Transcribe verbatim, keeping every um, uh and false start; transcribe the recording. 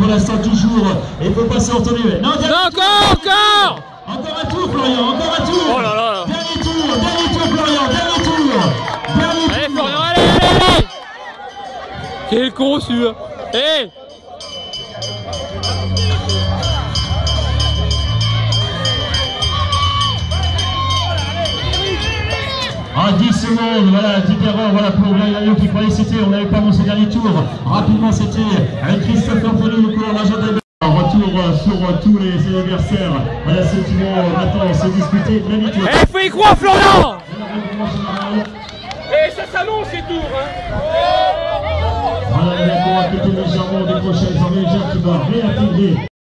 l'instant toujours. Et il ne faut pas se retourner. Non, non encore, encore Encore un tour, Florian, encore un tour. Oh là là là. Dernier tour, dernier tour, Florian, dernier tour. Dernier allez, tour. Florian, allez, allez, allez. Quel con celui-là. Hey. En dix secondes, voilà, dix erreurs, voilà pour Gaillot qui croyait c'était, on n'avait pas vu ce dernier tour. Rapidement, c'était Christopher Folly, le coureur majeur de retour sur tous les adversaires. Voilà ceux qui vont maintenant se disputer. Eh, fais y croire, Florian. Eh, ça s'annonce ces tours, hein. Voilà, il y a encore un petit légèrement des prochaines enneigeurs qui doivent réintégrer.